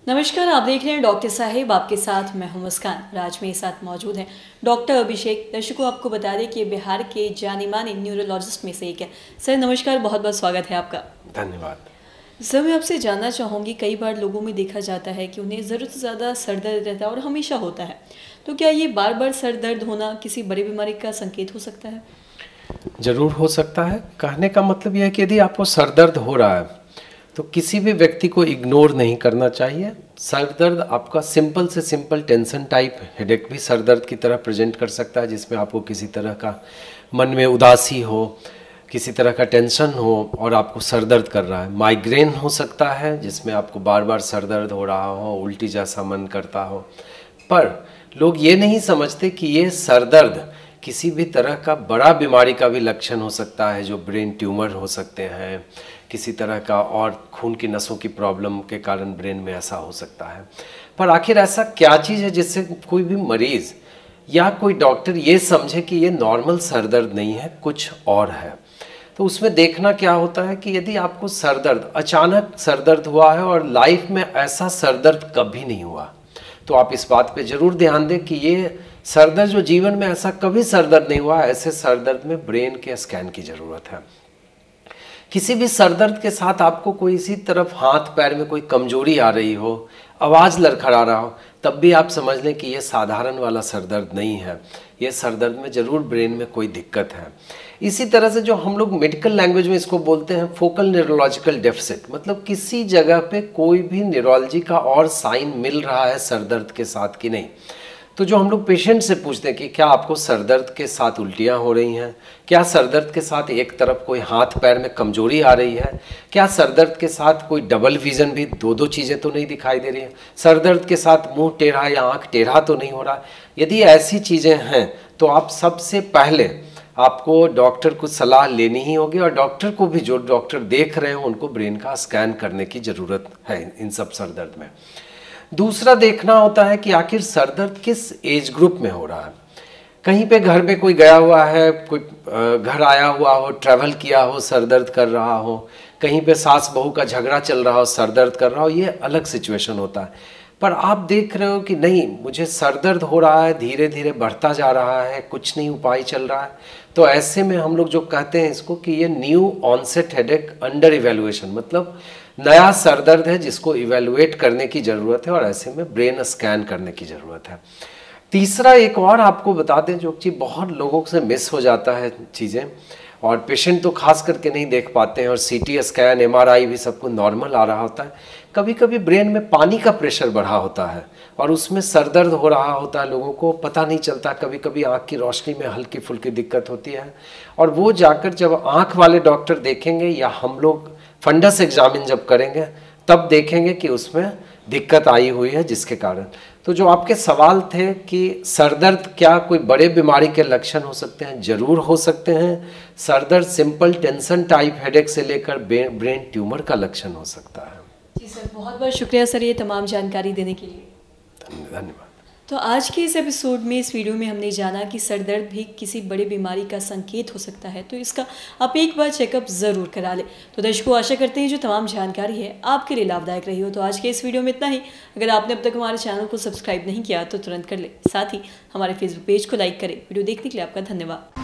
नमस्कार, आप देख रहे हैं डॉक्टर साहिब। आपके साथ मैं हूं मुस्कान। आज मेरे साथ मौजूद हैं डॉक्टर अभिषेक। दर्शकों, आपको बता दें कि बिहार के जाने माने न्यूरोलॉजिस्ट में से एक है। सर नमस्कार, बहुत बहुत स्वागत है आपका। धन्यवाद। सर मैं आपसे जानना चाहूँगी, कई बार लोगों में देखा जाता है कि उन्हें ज़रूरत से ज़्यादा सर दर्द रहता है और हमेशा होता है, तो क्या ये बार बार सर दर्द होना किसी बड़ी बीमारी का संकेत हो सकता है? जरूर हो सकता है। कहने का मतलब यह है कि यदि आपको सर दर्द हो रहा है तो किसी भी व्यक्ति को इग्नोर नहीं करना चाहिए। सर दर्द आपका सिंपल से सिंपल टेंशन टाइप हेडेक भी सर दर्द की तरह प्रेजेंट कर सकता है, जिसमें आपको किसी तरह का मन में उदासी हो, किसी तरह का टेंशन हो और आपको सर दर्द कर रहा है। माइग्रेन हो सकता है जिसमें आपको बार बार सर दर्द हो रहा हो, उल्टी जैसा मन करता हो। पर लोग ये नहीं समझते कि ये सर दर्द किसी भी तरह का बड़ा बीमारी का भी लक्षण हो सकता है, जो ब्रेन ट्यूमर हो सकते हैं, किसी तरह का और खून की नसों की प्रॉब्लम के कारण ब्रेन में ऐसा हो सकता है। पर आखिर ऐसा क्या चीज़ है जिससे कोई भी मरीज़ या कोई डॉक्टर ये समझे कि ये नॉर्मल सर दर्द नहीं है, कुछ और है? तो उसमें देखना क्या होता है कि यदि आपको सर दर्द, अचानक सर दर्द हुआ है और लाइफ में ऐसा सर दर्द कभी नहीं हुआ, तो आप इस बात पे ज़रूर ध्यान दें कि ये सर दर्द जो जीवन में ऐसा कभी सर दर्द नहीं हुआ, ऐसे सर दर्द में ब्रेन के स्कैन की ज़रूरत है। किसी भी सर दर्द के साथ आपको कोई इसी तरफ हाथ पैर में कोई कमजोरी आ रही हो, आवाज़ लड़खड़ा रहा हो, तब भी आप समझ लें कि ये साधारण वाला सर दर्द नहीं है, ये सर दर्द में ज़रूर ब्रेन में कोई दिक्कत है। इसी तरह से जो हम लोग मेडिकल लैंग्वेज में इसको बोलते हैं फोकल न्यूरोलॉजिकल डेफिसिट, मतलब किसी जगह पे कोई भी न्यूरोलॉजी का और साइन मिल रहा है सर दर्द के साथ कि नहीं। तो जो हम लोग पेशेंट से पूछते हैं कि क्या आपको सर दर्द के साथ उल्टियाँ हो रही हैं, क्या सर दर्द के साथ एक तरफ कोई हाथ पैर में कमजोरी आ रही है, क्या सर दर्द के साथ कोई डबल विज़न भी, दो चीज़ें तो नहीं दिखाई दे रही हैं, सर दर्द के साथ मुंह टेढ़ा या आँख टेढ़ा तो नहीं हो रहा। यदि ऐसी चीज़ें हैं तो आप सबसे पहले आपको डॉक्टर को सलाह लेनी ही होगी, और डॉक्टर को भी, जो डॉक्टर देख रहे हैं उनको ब्रेन का स्कैन करने की ज़रूरत है इन सब सर दर्द में। दूसरा देखना होता है कि आखिर सर दर्द किस एज ग्रुप में हो रहा है। कहीं पे घर में कोई गया हुआ है, कोई घर आया हुआ हो, ट्रैवल किया हो, सर दर्द कर रहा हो, कहीं पे सास बहू का झगड़ा चल रहा हो, सर दर्द कर रहा हो, ये अलग सिचुएशन होता है। पर आप देख रहे हो कि नहीं, मुझे सर दर्द हो रहा है, धीरे धीरे बढ़ता जा रहा है, कुछ नहीं उपाय चल रहा है, तो ऐसे में हम लोग जो कहते हैं इसको कि ये new onset headache under evaluation, मतलब नया सर दर्द है जिसको इवेलुएट करने की ज़रूरत है और ऐसे में ब्रेन स्कैन करने की ज़रूरत है। तीसरा एक और आपको बता दें जो कि बहुत लोगों से मिस हो जाता है चीज़ें, और पेशेंट तो खास करके नहीं देख पाते हैं, और सीटी स्कैन एमआरआई भी सबको नॉर्मल आ रहा होता है, कभी कभी ब्रेन में पानी का प्रेशर बढ़ा होता है और उसमें सर दर्द हो रहा होता है, लोगों को पता नहीं चलता। कभी कभी आँख की रोशनी में हल्की फुल्की दिक्कत होती है, और वो जाकर जब आँख वाले डॉक्टर देखेंगे या हम लोग फंडस एग्जामिन जब करेंगे तब देखेंगे कि उसमें दिक्कत आई हुई है, जिसके कारण। तो जो आपके सवाल थे कि सर दर्द क्या कोई बड़े बीमारी के लक्षण हो सकते हैं, जरूर हो सकते हैं। सर दर्द सिंपल टेंशन टाइप हेडेक से लेकर ब्रेन ट्यूमर का लक्षण हो सकता है। जी सर, बहुत बहुत शुक्रिया सर ये तमाम जानकारी देने के लिए। धन्यवाद। तो आज के इस एपिसोड में, इस वीडियो में हमने जाना कि सर दर्द भी किसी बड़ी बीमारी का संकेत हो सकता है, तो इसका आप एक बार चेकअप ज़रूर करा लें। तो दर्शकों, आशा करते हैं जो तमाम जानकारी है आपके लिए लाभदायक रही हो। तो आज के इस वीडियो में इतना ही। अगर आपने अब तक हमारे चैनल को सब्सक्राइब नहीं किया तो तुरंत कर ले, साथ ही हमारे फेसबुक पेज को लाइक करें। वीडियो देखने के लिए आपका धन्यवाद।